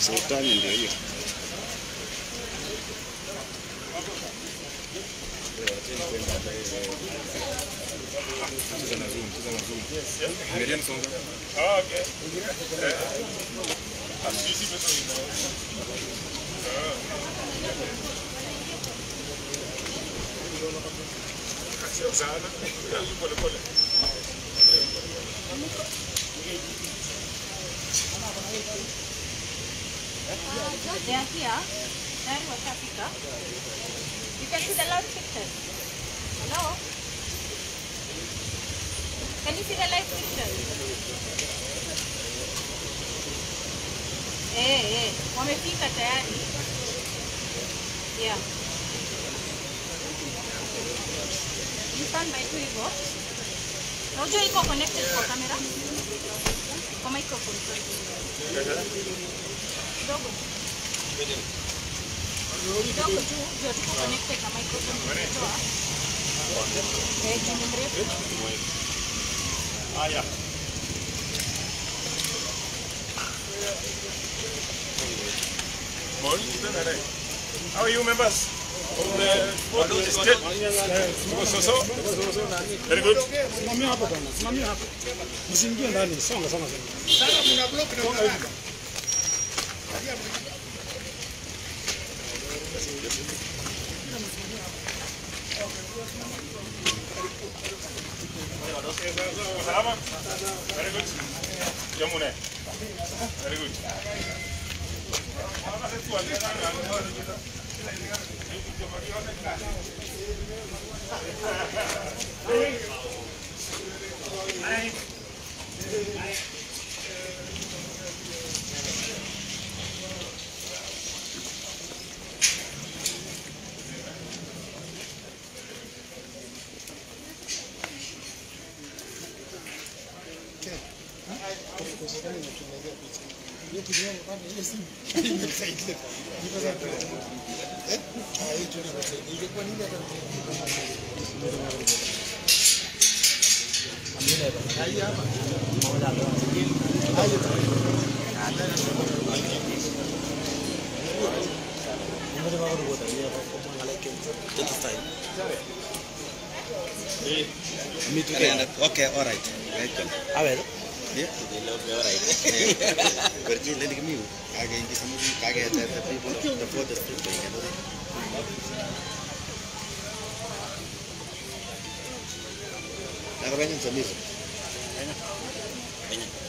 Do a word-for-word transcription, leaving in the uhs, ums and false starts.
Sultani ndio hiyo. They are here. There was Africa. You can see the live pictures. Hello? Can you see the live pictures? Eh, eh. Wamefika tayari. Yeah. You stand by two hivyo. Unajua iko connected kwa camera? Kwa microphone. Dogo. Dogo tu, ndio tuko connected na microphone tunatoa. Eh, ni mrefu. Haya. Morning, how are you members? Of the state? So, so. Very good. Simamia hapo bwana, simamia hapo. Msiingie ndani, songa songa songa. Sasa mna block na songa hivi. Salama? Very good. Jamune. Very good. Okay, all right. Welcome. A ver. Yeah, all right. Pergi let me mute. Kage ingi samu kage ada the people the for the people you know. Nak banyak sambil. Banyak. Banyak.